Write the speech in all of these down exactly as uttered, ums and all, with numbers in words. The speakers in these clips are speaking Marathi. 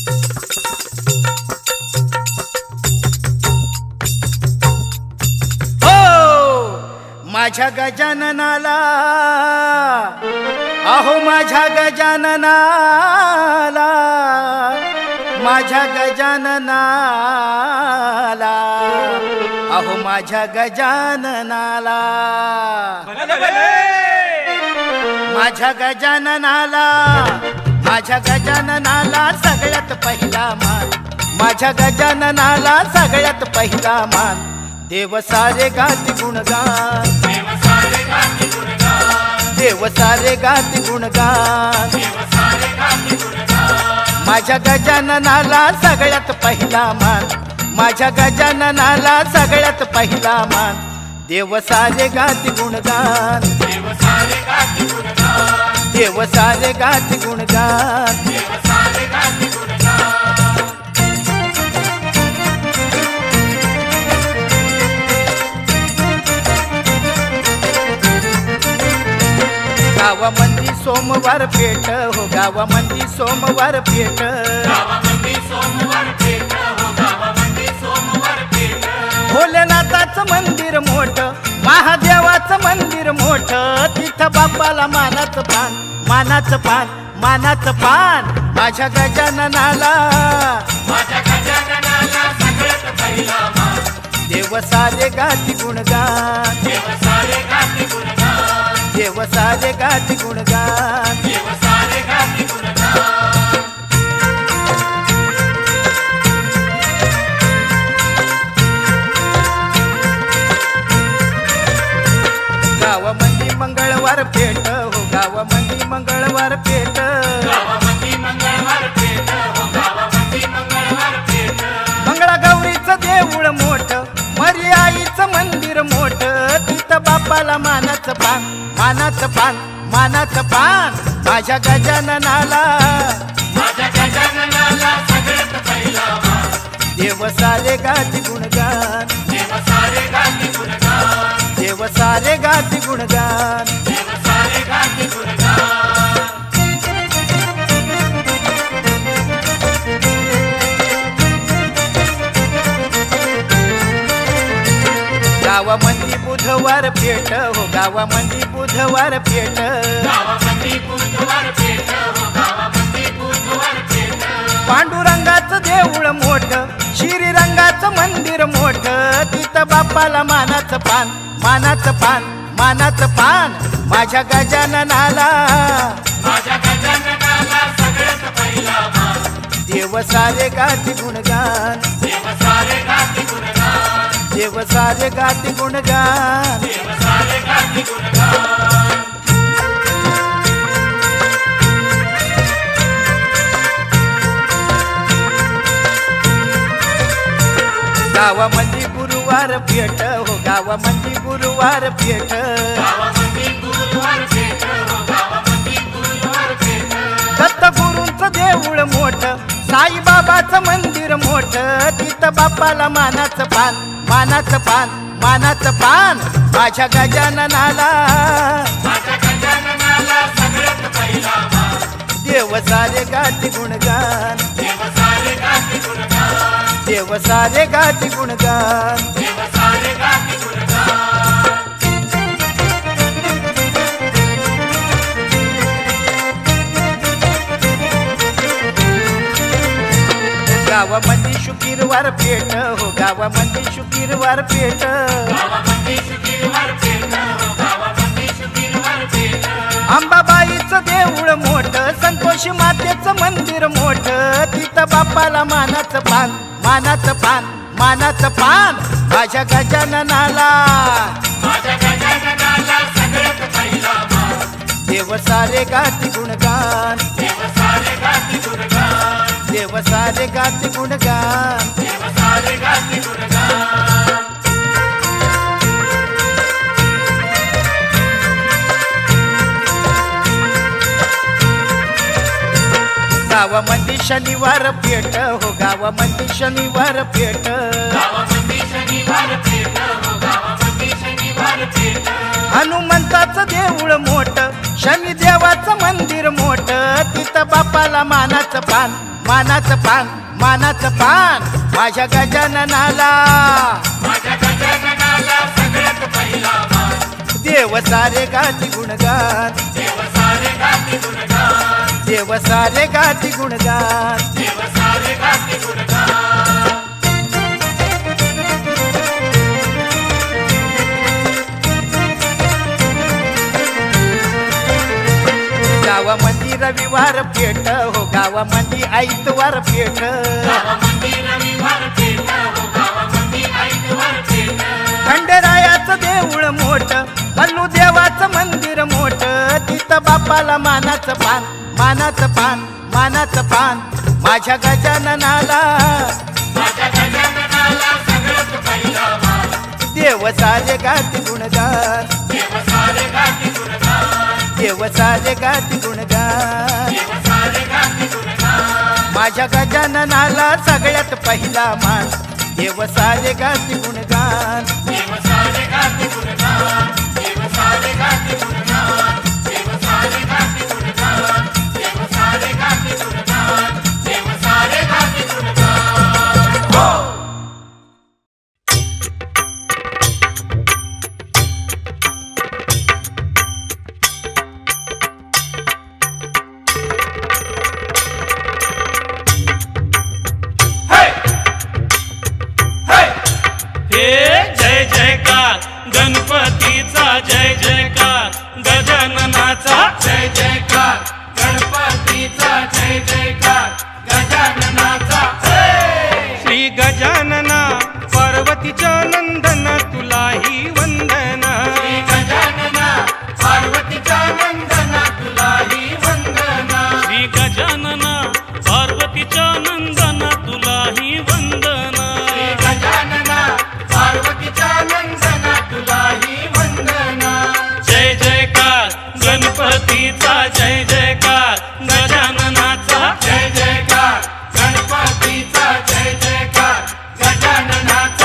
माझ्या गजाननाला, अहो माझ्या गजाननाला, माझ्या गजाननाला, अहो माझ्या गजाननाला, माझ्या गजाननाला, माझ्या गजाननाला सगळ्यात पहिला मान, माझ्या गजाननाला सगळ्यात पहिला मान. देव सारे गाती गुणगान, देव सारे गाती गुणगान, देव सारे गाती गुणगान, देव सारे गाती गुणगान. माझ्या गजाननाला सगळ्यात पहिला मान, माझ्या गजाननाला सगळ्यात पहिला मान. देव सारे गाती गुणगान, देव सारे गाती गुणगान, देव सारे गाती गुणगान, देव सारे गाती गुणगान. गावामंदी सोमवार पेठ हो, गावामंदी सोमवार पेठ, गावामंदी सोमवार पेठ हो, गावामंदी सोमवार पेठ. भोलेनाथाचं मंदिर मोठं, महादेवाचं मंदिर मोठं, तिथं बाप्पाला मानाचं पान, मानाचं पान, मानाचं पान. माझ्या गजाननाला, माझ्या गजाननाला सगळ्यात पहिला मान. देव सारे गाती गुणगान, देव सारे गाती गुणगान, देव सारे गाती गुणगान, देव सारे गाती गुणगान. गावामंदी मंगळवार पेठ हो, गावामंदी मंगळवार पेठ, गावामंदी मंगळवार पेठ हो, गावामंदी मंगळवार पेठ. मंगळागौरीचं देऊळ मोठं, मरी आईचं मंदिर मोठं, तिथं बाप्पाला मानाचं पान, मानाचं पान, मानाचं पान. माझ्या गजाननाला, माझ्या गजाननाला सगळ्यात पहिला मान. देव सारे गाती गुणगान, देव सारे गाती गुणगान, देव सारे गाती गुणगान. देव सारे गाती गुणगान. गावामंदी बुधवार पेठ हो, गावामंदी बुधवार पेठ, गावामंदी बुधवार पेठ हो, गावामंदी बुधवार पेठ. पांडुरंगाचं देऊळ मोठं, श्रीरंगाचं मंदिर मोठं, तिथं बाप्पाला मानाचं पान, मानाचं पान, मानाचं पान. माझ्या गजाननाला, माझ्या गजाननाला सगळ्यात पहिला मान. देव सारे गाती गुणगान, देव सारे गाती गुणगान, देव सारे गाती गुणगान. देव सारे गाती गुणगान. गावामंदी गुरुवार पेठ हो, गावामंदी गुरुवार पेठ, गावामंदी गुरुवार पेठ हो, गावामंदी गुरुवार पेठ. दत्तगुरूंचं देऊळ मोठं, साईबाबाचं मंदिर मोठं, तिथं बाप्पाला मानाचं पान, मानाचं पान, मानाचं पान. माझ्या गजाननाला, माझ्या गजाननाला सगळ्यात पहिला मान. देव सारे गाती गुणगान, देव सारे गाती गुणगान, देव सारे गाती गुणगान. देव सारे गाती गुणगान. गावामंदी शुक्रवार पेठ हो, गावामंदी शुक्रवार पेठ, गावामंदी शुक्रवार पेठ हो, गावामंदी शुक्रवार पेठ. अंबाबाईचं देऊळ मोठं, संतोषी मातेचं मंदिर मोठं, तिथं बाप्पाला मानाचं पान, मानाचं पान, मानाचं पान. माझ्या गजाननाला, माझ्या गजाननाला सगळ्यात पहिला मान. देव सारे गाती गुणगान, देव सारे गाती गुणगान, देव सारे गाती गुणगान. देव सारे गाती गुणगान. गावामंदी शनिवार पेठ हो, गावामंदी शनिवार पेठ, गावामंदी शनिवार पेठ हो, गावामंदी शनिवार पेठ. हनुमंताचं देऊळ मोठं, शनी देवाचं मंदिर मोठं तिथं बापाला मानाचं पान मानाचं पान मानाचं पान माझ्या गजाननाला माझ्या गजाननाला सगळ्यात पहिला मान देव सारे गाती गुणगान देव सारे गाती गुणगान देव सारे गाती गुणगान देव सारे गाती गुणगान गावामध्ये रविवार पेठ हो गावामध्ये आईतवार पेठ गावामध्ये रविवार पेठ हो गावामध्ये आईतवार पेठ खंडेरायाचं देऊळ मोठं मल्लू देवाचं मंदिर मोठं तिथं बापाला मानाचं पान मानाचं पान मानाचं पान माझ्या गजाननाला माझ्या गजाननाला सगळ्यात पहिला मान देव सारे गाती गुणगान देव सारे गाती गुणगान देव सारे गाती गुणगान देव सारे गाती गुणगान माझ्या गजाननाला सगळ्यात पहिला मान देव सारे गाती गुणगान देव सारे गाती गुणगान देव सारे गाती गुणगान देव सारे गाती गुणगान देव सारे गाती गुणगान देव सारे गाती गुणगान हो जय जयकार गणपतीचा जय जयकार गजाननाचा जय जयकार गणपतीचा जय जयकार गजाननाचा श्री गजानना पार्वतीच्या नंदना तुलाही वंदना श्री गजानना पार्वतीच्या नंदना तुलाही वंदना श्री गजानना पार्वतीच्या नंदना तुलाही वंदना श्री गजानना पार्वतीच्या नंदना तुलाही वंदना जय जयकार गणपतीचा जय जयकार गजाननाचा जय जयकार गणपतीचा जय जयकार गजाननाचा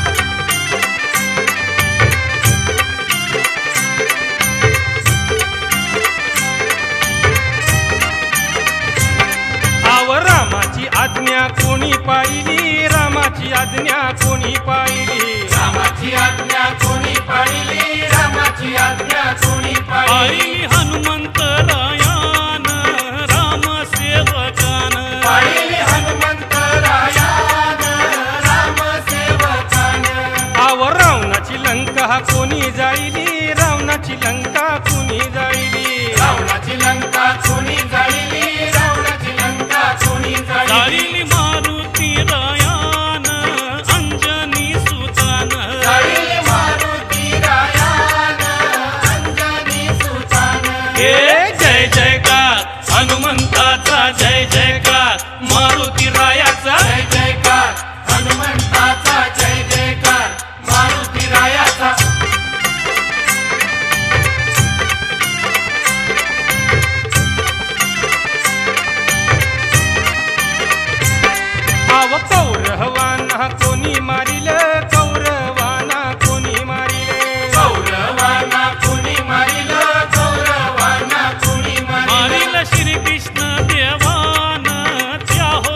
आव रामाची आज्ञा कोणी पाहिली रामाची आज्ञा कोणी पाहिली रामाची आज्ञा कोणी पाळली रामाची आज्ञा कोणी पाळली पाहिली हनुमंत रायान राम सेवकान पाळली हनुमंत रायान राम सेवकान आव रावणाची लंका कोणी जाईली रावणाची लंका कोणी जाईली रावणाची लंका कोणी जाळली रावणाची लंका कोणी जाळली जाळीली मारुती रायान अंजनी सुतान जाळली मारुती रायान अंजनी सुतान हे जय जयकार हनुमंताचा जय जयकार मारुती रायाचा जय जयकार हनुमंताचा जय जयकार मारुती रायाचा आव कौरवाना कोणी मारिल कौरवाना कोणी मारिले कौरवाना कोणी मारिल कौरवाना कोणी मारिल मारिल श्री कृष्ण देवान त्या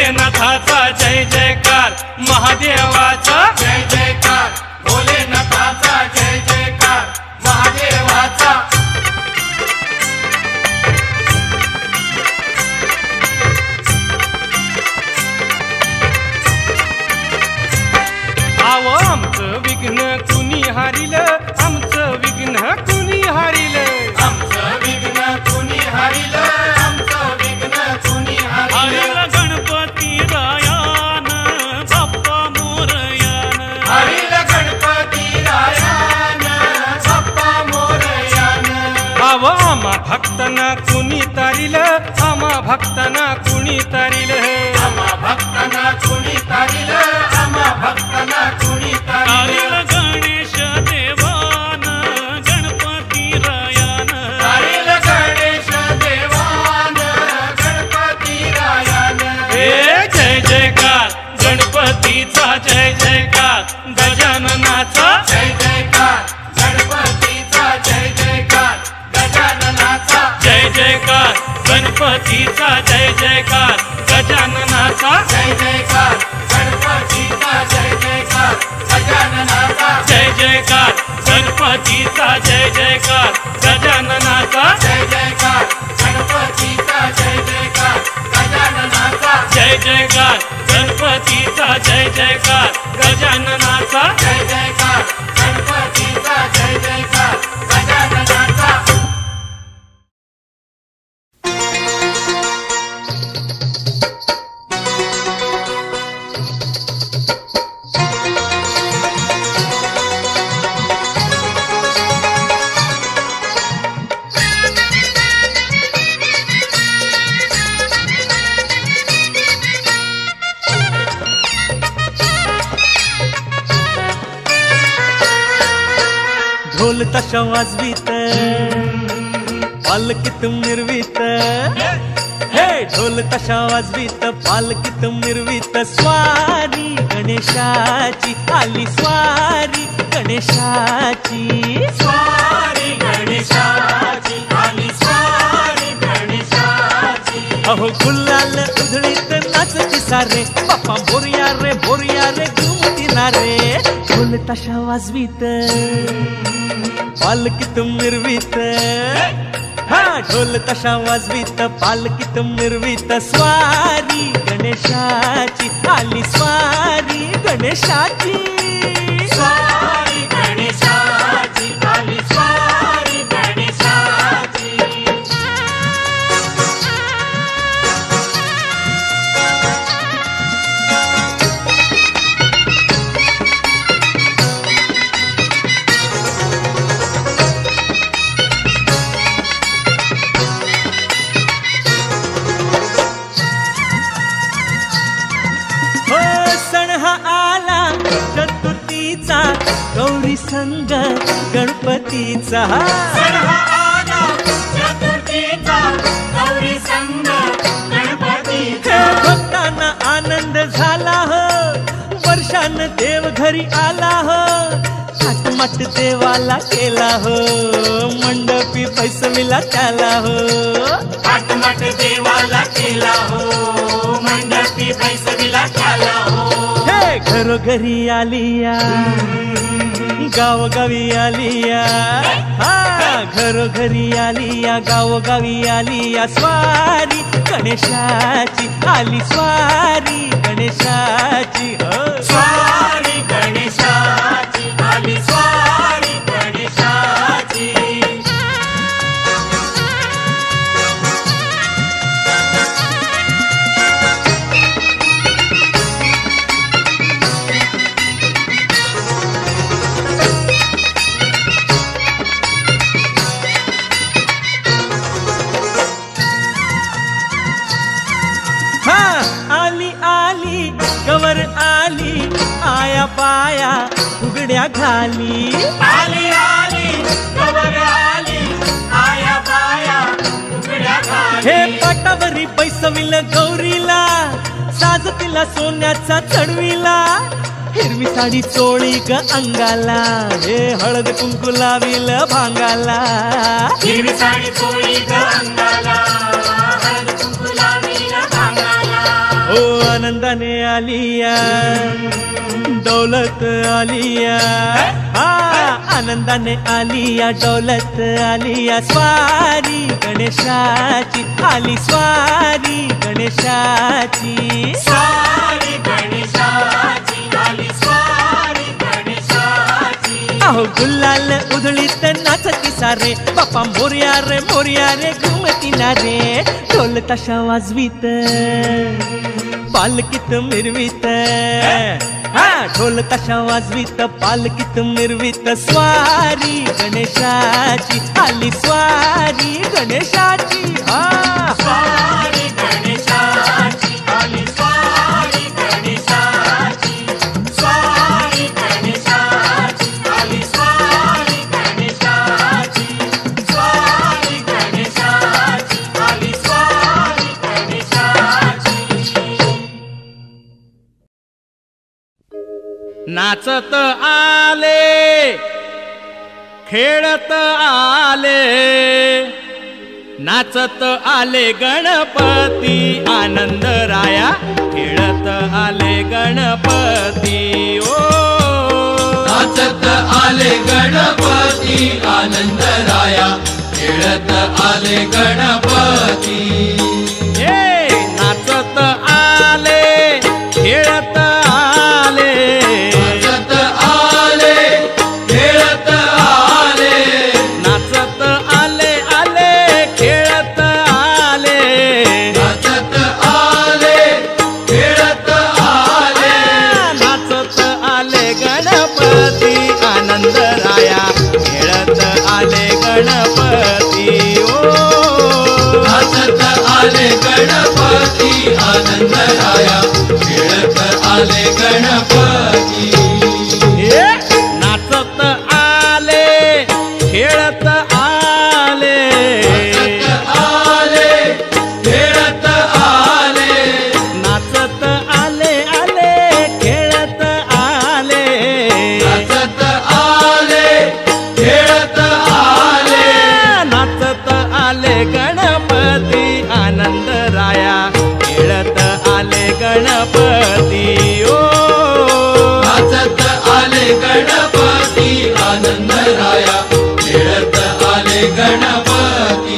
भोलेनाथाचा जय जयकार, महादेवाचा जय जयकार, भोलेनाथाचा जय जयकार, महादेवाचा. आव आमचं विघ्न कुणी हारिल, आमचं विघ्न कुणी हारिल, आमचं विघ्न कुणी हरिल, आमचं विघ्न कुणी हरिल. गणपती रायान बाप्पा मोरयान, हरिल गणपती रायान बाप्पा मोरयान. आव आम्हा भक्तांना कुणी तारिल, आम्हा भक्तांना कुणी तारिल, आम्हा भक्तांना कुणी तारिल, आम्हा भक्तांना कुणी तारिल. गणेश देवान गणपती रायान, तारिल गणेश देवान गणपती रायान. हे जय जयकार गणपतीचा जय जयकार, गजाननाचा जय जयकार गणपतीचा जय जयकार, गजाननाचा. जय जयकार गणपतीचा जय जयकार, गजाननाचा जय जयकार गणपतीचा जय जयकार, गजाननाचा. जय जयकार गणपतीचा जय जयकार, गजाननाचा जय जयकार गणपतीचा जय जयकार, गजाननाचा. जय जयकार गणपतीचा जय जयकार, गजाननाचा. जय जयकार गणपतीचा जय जयकार, गजाननाचा. ढोल ताशा वाजवीत, पालखीत मिरवीत, हे ढोल ताशा वाजवीत, पालखीत मिरवीत. स्वारी गणेशाची आली, स्वारी गणेशाची. स्वारी गणेशाची आली, स्वारी गणेशाची. अहो गुलाल उधळीत नाचती सारे, बाप्पा बोरिया रे बोरिया रे घुमती ना रे. ढोल ताशा वाजवीत, पालखीत मिरवीत, हा ढोल ताशा वाजवीत, पालखीत मिरवीत. स्वारी गणेशाची आली, स्वारी गणेशाची. स्वारी गणेशाची आली, स्वारी गणेशाची. हो सण हा आला चतुर्थीचा, गौरी संग गणपतीचा. सण हा आला चतुर्थीचा, गौरी संग गणपतीचा. हे भक्तांना आनंद झाला हो, वर्षान देव घरी आला हो. थाटमाट देवाला केला हो, मंडपी पैसविला त्याला हो. थाटमाट देवाला केला हो, मंडपी पैसविला त्याला हो. हे घरोघरी आलिया, गावोगावी आलिया, हा घरोघरी आलिया, गावोगावी आलिया. स्वारी गणेशाची आली, स्वारी गणेशाची. हो स्वारी गणेशाची आली, स्वारी गणेशाची. आली आली गवर आली, आया बाया फुगड्या घाली. आली आली गवर आली, आया बाया फुगड्या घाली. हे पाटावरी पैसविल गौरीला, साज तिला सोन्याचा चढविला. हिरवी साडी चोळी ग अंगाला, हे हळद कुंकू लाविल भांगाला. हिरवी साडी चोळी ग अंगाला, हळद कुंकू लाविल भांगाला. ओ आनंदाने आलिया दौलत आलिया हा आनंदाने आलिया दौलत आलिया स्वारी गणेशाची आली स्वारी गणेशाची स्वारी गणेशाची आली स्वारी गणेशाची अहो गुलाल उधळीत नाचती सारे बाप्पा मोर्या रे मोर्या रे घुमती ना रे ढोल ताशा वाजवीत पालकीत मिरवीत हा ढोल ताशा वाजवीत पालकीत मिरवीत स्वारी गणेशाची आली स्वारी गणेशाची हा स्वारी गणेशाची आली स्वारी गणेशाची स्वारी गणेशाची आली स्वारी गणेशाची स्वारी गणेशाची आली स्वारी गणेशाची नाचत आले खेळत आले नाचत आले गणपती आनंद राया खेळत आले गणपती ओ नाचत आले गणपती आनंद राया खेळत आले गणपती हे नाचत आले खेळत आले नाचत आले खेळत आले नाचत आले आले खेळत आले नाचत आले खेळत आले नाचत आले गणपती आनंद राया खेळत आले गणपती ओ नाचत आले गणपती आनंद राया खेळत आले गणपती हे नाचत आले खेळत आले नाचत आले खेळत आले नाचत आले आले खेळत आले नाचत आले खेळत आले नाचत आले गणपती आनंद राया खेळत आले गणपती ओ नाचत आले गणपती आनंद राया खेळत आले गणपती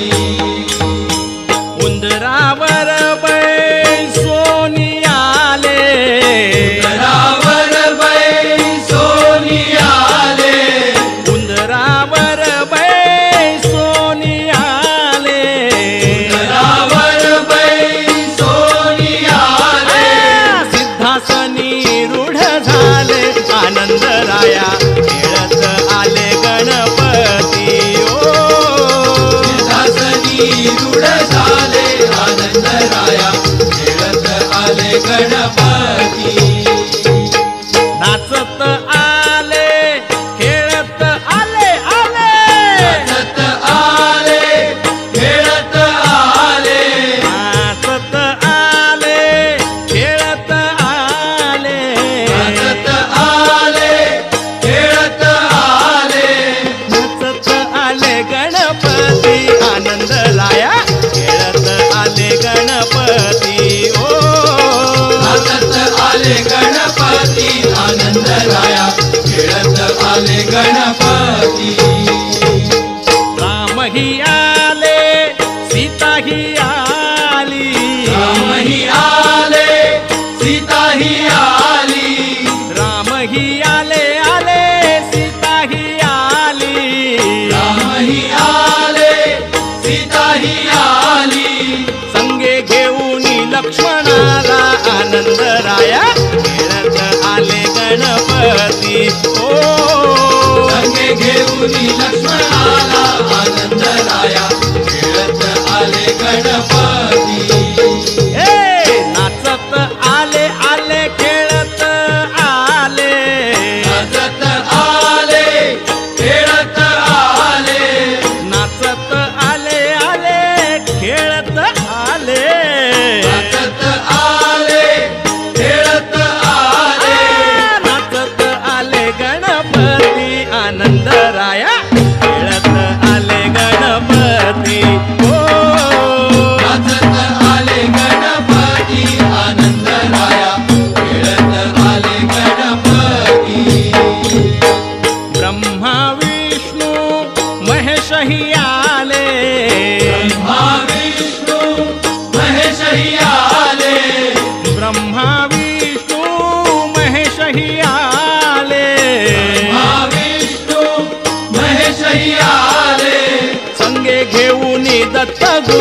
उंदरावर बैसोनी आले उंदरावर बैसोनी आले उंदरावर बैसोनी आले उंदरावर बैसोनी आले सिद्धासनी रूढ झाले आनंद राया खेळत आले गणपती ओ दासनी रूढ झाले आनंद राया खेळत आले गणपती नाचत आले खेळत आले आले नाचत आले खेळत आले नाचत आले खेळत आले नाचत आले खेळत आले नाचत आले गणपती आनंद राया खेळत आले गणपती ओ नाचत आले गणपती आनंद राया खेळत आले गणपती रामही आले सीताही आली रामही आले सीताही आली रामही आले आले सीताही आली रामही आले सीताही आली संगे घेऊन लक्ष्मणाला आनंद राया खेळत आले गणपती ओ संगे घेऊन लक्ष्मणाला आनंद राया खेळत आले गणपती हे नाचत आले आले खेळत आले नाचत आले खेळत आले नाचत आले आले खेळत आले नाचत आले खेळत आले नाचत आले गणपती आनंद राया खेळत आले गणपती ओ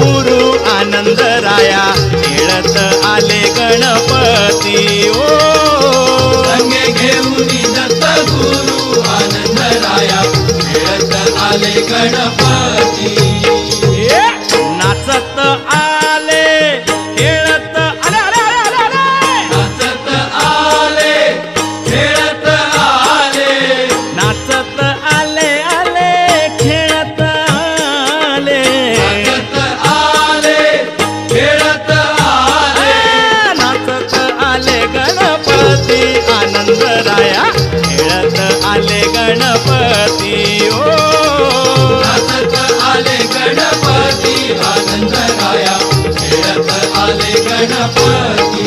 गुरु आनंद राया खेळत आले गणपती ओ संगे घेऊन दत्त गुरु आनंद राया खेळत आले गणपती नाचत आले खेळत आले आले आले आले नाचत आले खेळत आले नाचत आले आले खेळत आले नाचत आले खेळत आले नाचत आले गणपती आनंद राया खेळत आले गणपती ओ नाचत आले गणपती आनंद राया खेळत आले गणपती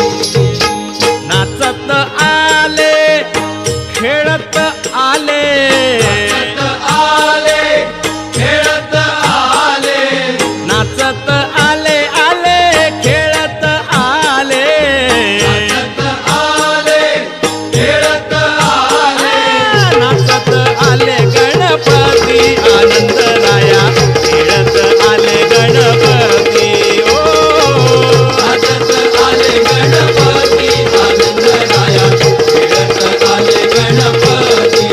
नाचत आले खेळत आले नाचत आले खेळत आले नाचत आले आले खेळत आले नाचत आले खेळत आले नाचत आले गणपती आनंद राया खेळत आले गणपती ओ नाचत आले गणपती आनंद राया खेळत आले गणपती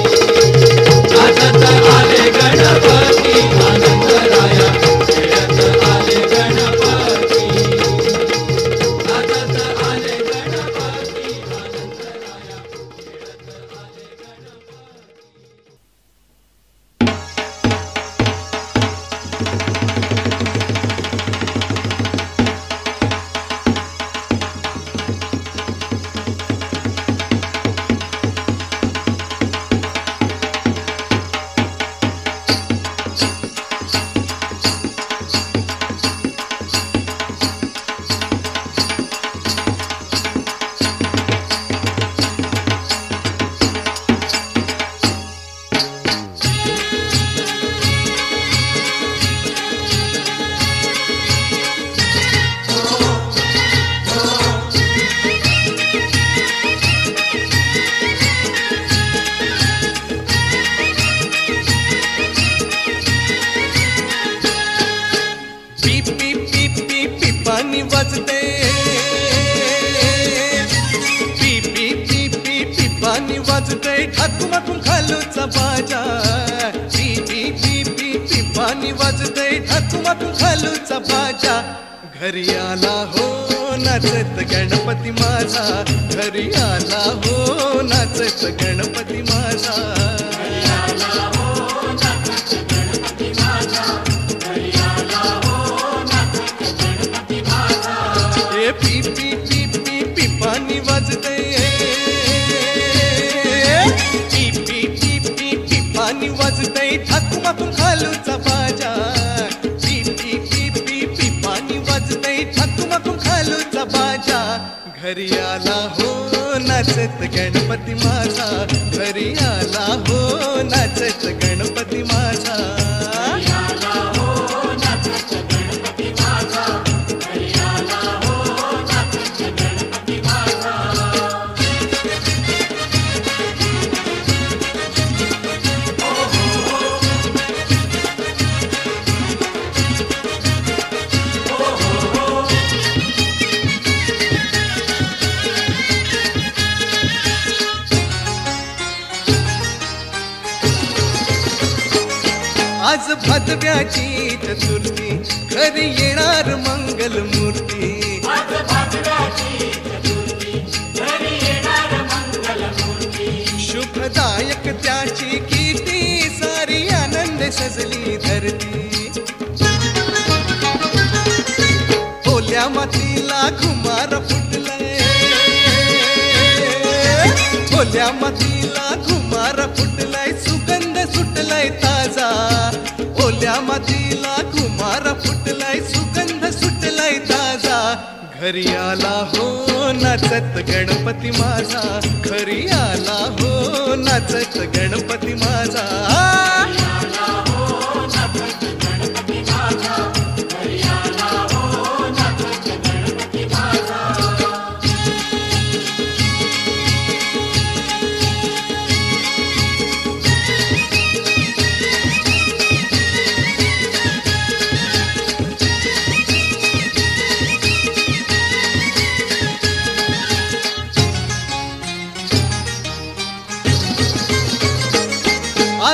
नाचत आले गणपती आनंद राया खेळत आले गणपती नाचत आले गणपती आनंद राया खेळत आले गणपती पी पी पी पी पी पाणी वाजते पी पी पी पी पी पाणी वाजते ठाकूमाकून खालूचा बाजा पी पी पी पी पी पाणी वाजते ठाकूमाकून खालूचा बाजा घरी आला हो नाचत गणपती माझा घरी आला हो नाचत गणपती माझा ए पी पी पी पी पी पाणी वाजते पी पी पी पी पी पाणी वाजते ठाकूमाकून खालूचा बाजा पी पी पी पी पी पाणी वाजते ठाकूमाकून खालूचा बाजा घरी आला हो नाचत गणपती माझा घरी आला हो नाचत गणपती माझा आज भादव्याची चतुर्थी घरी येणार मंगल मूर्ती शुभदायक त्याची कीर्ती सारी आनंद सजली धरती ओल्या मातीला घुमार फुटलंय ओल्या मातीला घुमार फुटलाय सुगंध सुटलाय ताजा ओल्या मातीला घुमार फुटलाय सुगंध सुटलाय ताजा घरी आला हो नाचत गणपती माझा घरी आला हो नाचत गणपती माझा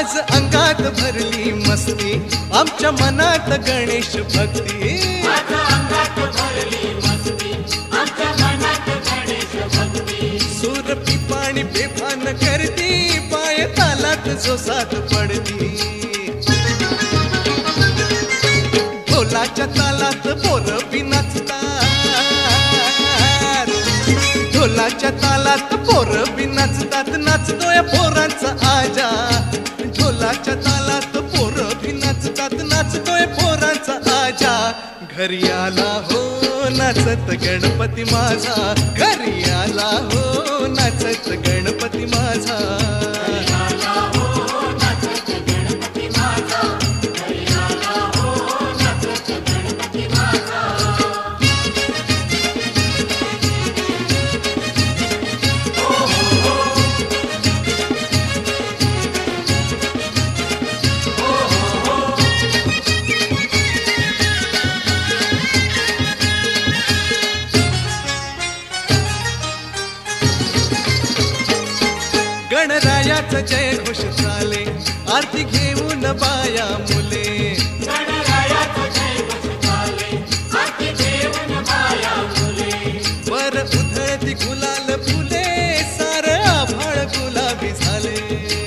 आज अंगात भरली मस्ती आमच्या मनात गणेश भक्ती आज अंगात भरली मस्ती आमच्या मनात गणेश भक्ती सूर पिपाणी बेभान करती पाय तालात जोसात पडती ढोलाच्या तालात पोरं बी नाचतात ढोलाच्या तालात पोरं बी नाचतात नाचतोय पोरांचा आजा ढोलाच्या तालात पोरं बी नाचतात नाचतोय पोरांचा आजा घरी आला हो नाचत गणपती माझा घरी आला हो नाचत गणपती माझा गणरायाचं जय घोष चाले आरती घेऊन बाया मुले गणरायाचं जय घोष चाले आरती घेऊन बाया मुले वर उधळती गुलाल फुले सार आभाळ गुलाबी झाले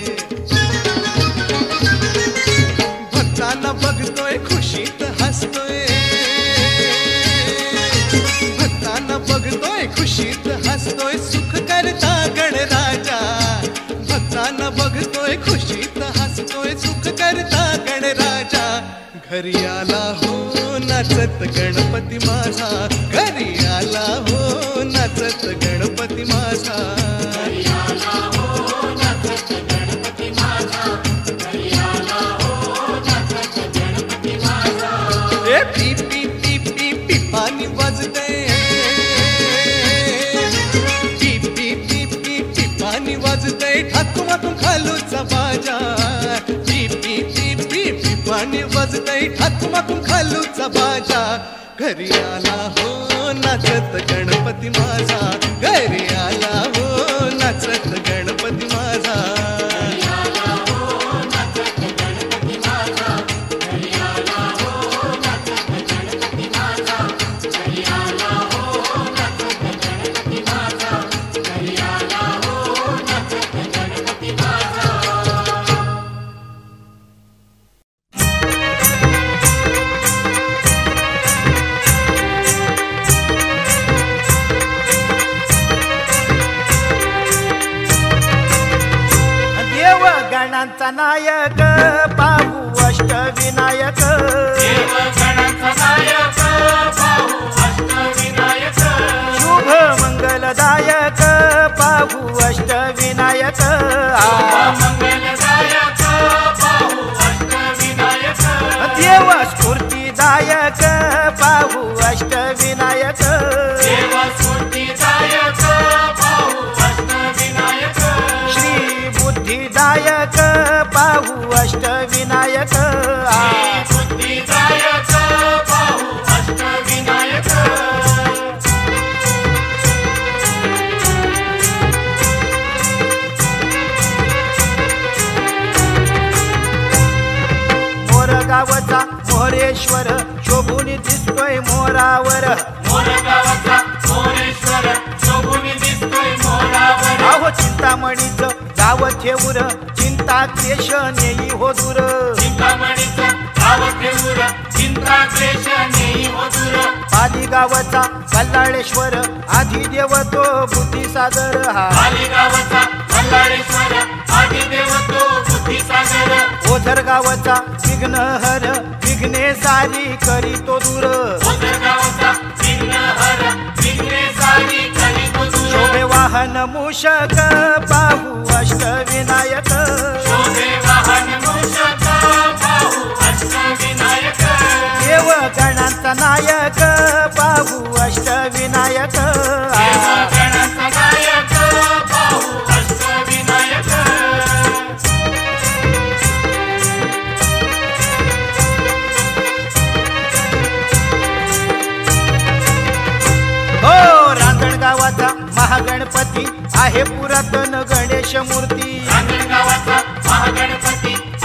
भक्तांना बघतोय खुशीत हसतोय भक्तांना बघतोय खुशीत हसतोय सुख करता गणराजा भक्तांना बघतोय खुशीत हसतोय सुख करता गणराजा घरी आला हो नाचत गणपती माझा घरी आला हो नाचत गणपती माझा घरी आला हो नाचत गणपती माझा घरी आला हो नाचत गणपती माझा ए पी पी पी पी पी पाणी वाजतंय पी पी पी पी पी पाणी वाजतंय ठाकुमातून खालूचा बाजा पी पी पी पी पी पाणी वाजतंय ठाकुमातून खालूचा बाजा घरी आला हो नाचत गणपती माझा घरी आला हो नाचत गणपती माझा घरी आला हो नाचत गणपती माझा घरी आला हो नाचत गणपती माझा घरी आला हो नाचत गणपती माझा घरी आला हो नाचत गणपती माझा देव गणांचा नायक पाहू अष्टविनायक देव गणांचा नायक पाहू अष्टविनायक शुभ मंगलदायक पाहू अष्टविनायक मंगलदायक पाहू अष्टविनायक देव स्फूर्तिदायक पाहू अष्टविनायक देव स्फूर्तिदायक पाहू अष्टविनायक श्री बुद्धिदायक पाहू अष्टविनायक बुद्धिदायक पाहू अष्टविनायक मोरगावचा मोरेश्वर शोभून दिसतोय मोरावर मोरगावचा मोरेश्वर शोभून दिसतोय मोरावर अहो चिंतामणीचं गाव ठेवूर चिंता क्लेश नेई हो दूर चिंतामणीचं गाव ठेवूर चिंता क्लेश नेई हो दूर पाली गावचा कल्लाळेश्वर आधी देव तो बुद्धिसागर हा मालेगावचा मल्हारेश्वर आदिदेव तो बुद्धिसागर ओझर गावचा विघ्नहर विघ्ने सारी करी तो दूर ओझरगावचा विघ्नहर विघ्ने सारी करी तो दूर शोभे वाहन मूषक पाहू अष्टविनायक शोभे वाहन मूषक पाहू अष्टविनायक देव गणांचा नायक पाहू अष्टविनायक देव गणांचा नायक पाहू अष्टविनायक हो रांजणगावाचा महागणपती आहे पुरातन गणेश मूर्ती रांजणगावाचा महागणपती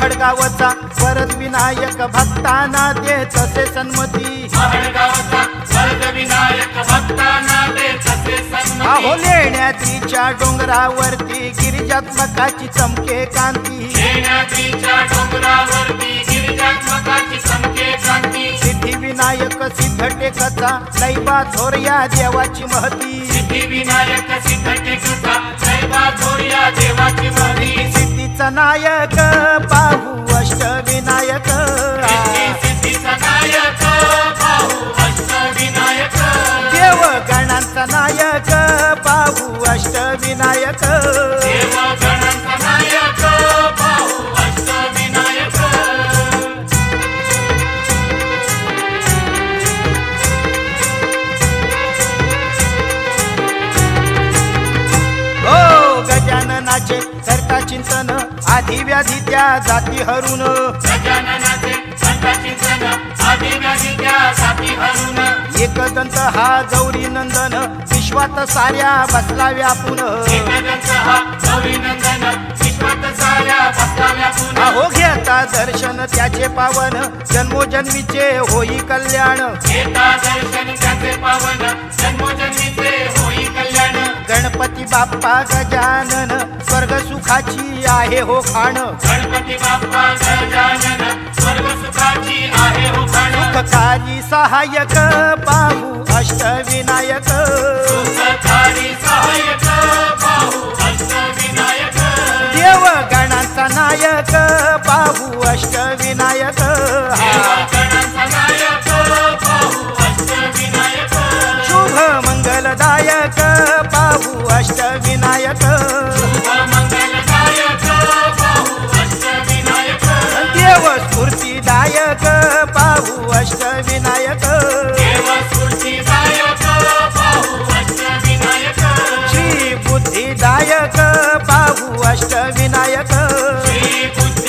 महडगावचा वरद विनायक भक्तांना दे तसे सन्मती महडगावचा वरद विनायक भक्तांना दे तसे सन्मती अहो लेण्याद्रीच्या डोंगरावरती गिरिजात्मकाची चमके कांती लेण्याद्रीच्या डोंगरावरती गिरिजात्मकाची चमके कांती सिद्धी विनायक सिद्ध टेकचा लैबा थोरया देवाची महती सिद्धी विनायक सिद्ध टेकचा लैबा थोरया देवाची महती सिद्धीचा नायक पाहू अष्टविनायक सिद्धीचा नायक पाहू अष्टविनायक देव गणांचा नायक पाहू अष्टविनायक देव गणांचा नायक पाहू अष्टविनायक हो गजाननाचे करता चिंतन आधी व्याधी त्या जाती हरू गजाननाचे संत चिंतन आधी व्याधी त्या जाती हरू एकदंत हा गौरी नंदन विश्वात साऱ्या बसला व्यापून एकदंत हा गौरी नंदन विश्वात साऱ्या बसला व्यापून अहो घेता दर्शन त्याचे पावन जन्मोजन्मीचे होई कल्याण घेता दर्शन त्याचे पावन जन्मोजन्मीचे होई कल्याण गणपती बाप्पा गजानन स्वर्ग सुखाची आहे हो खाण गणपती बाप्पा गजानन स्वर्ग सुखाची आहे हो खाण सुखकारी सहाय्यक पाहू अष्टविनायक सुखकारी सहाय्यक पाहू अष्टविनायक देव गणांचा नायक पाहू अष्टविनायक गणांचा नायक पाहू अष्टविनायक शुभ मंगलदायक पाहू अष्टविनायक शुभ मंगलदायक पाहू अष्टविनायक देव स्फूर्तिदायक पाहू अष्टविनायक देव स्फूर्तिदायक पाहू अष्टविनायक श्री बुद्धिदायक पाहू अष्टविनायक श्री बुद्धिदायक